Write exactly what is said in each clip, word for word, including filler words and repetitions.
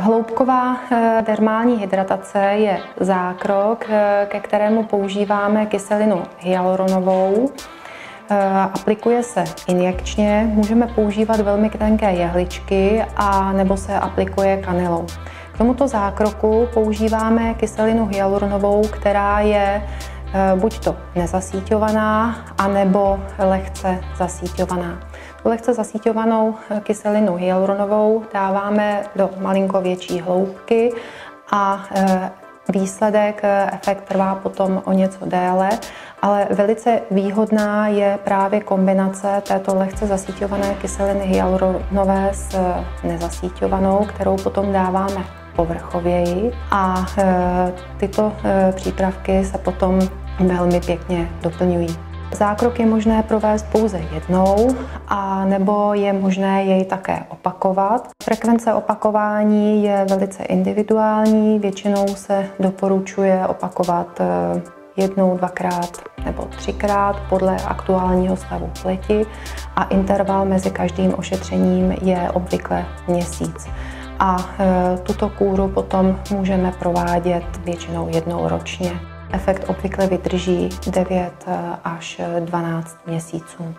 Hloubková dermální hydratace je zákrok, ke kterému používáme kyselinu hyaluronovou. Aplikuje se injekčně, můžeme používat velmi tenké jehličky a nebo se aplikuje kanylou. K tomuto zákroku používáme kyselinu hyaluronovou, která je buď to nezasíťovaná, anebo lehce zasíťovaná. Tu lehce zasíťovanou kyselinu hyaluronovou dáváme do malinko větší hloubky a výsledek, efekt trvá potom o něco déle, ale velice výhodná je právě kombinace této lehce zasíťované kyseliny hyaluronové s nezasíťovanou, kterou potom dáváme povrchověji a tyto přípravky se potom velmi pěkně doplňují. Zákrok je možné provést pouze jednou, a nebo je možné jej také opakovat. Frekvence opakování je velice individuální, většinou se doporučuje opakovat jednou, dvakrát nebo třikrát podle aktuálního stavu pleti a interval mezi každým ošetřením je obvykle měsíc. A tuto kúru potom můžeme provádět většinou jednou ročně. Efekt obvykle vydrží devět až dvanáct měsíců.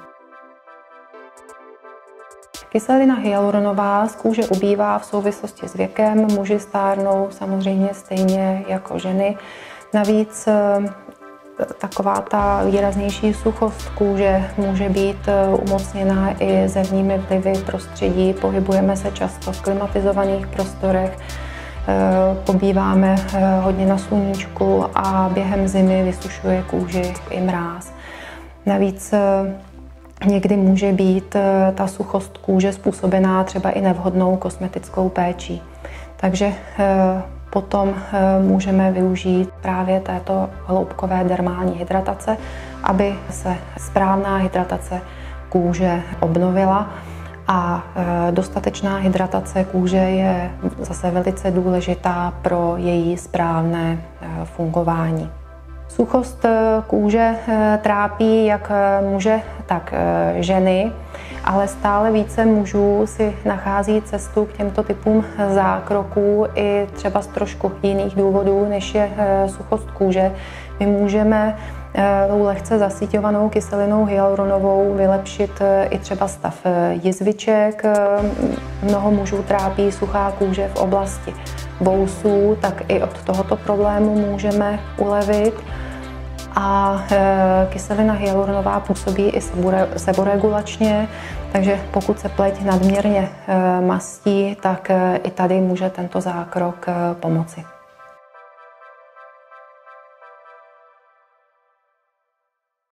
Kyselina hyaluronová z kůže ubývá v souvislosti s věkem, muži stárnou samozřejmě stejně jako ženy. Navíc taková ta výraznější suchost kůže může být umocněná i zevními vlivy prostředí. Pohybujeme se často v klimatizovaných prostorech, pobýváme hodně na sluníčku a během zimy vysušuje kůži i mráz. Navíc někdy může být ta suchost kůže způsobená třeba i nevhodnou kosmetickou péčí. Takže potom můžeme využít právě této hloubkové dermální hydratace, aby se správná hydratace kůže obnovila. A dostatečná hydratace kůže je zase velice důležitá pro její správné fungování. Suchost kůže trápí jak muže, tak ženy, ale stále více mužů si nachází cestu k těmto typům zákroků i třeba z trošku jiných důvodů, než je suchost kůže. My můžeme tou lehce zasíťovanou kyselinou hyaluronovou vylepšit i třeba stav jizviček. Mnoho mužů trápí suchá kůže v oblasti vousů, tak i od tohoto problému můžeme ulevit. A kyselina hyaluronová působí i seboregulačně, takže pokud se pleť nadměrně mastí, tak i tady může tento zákrok pomoci.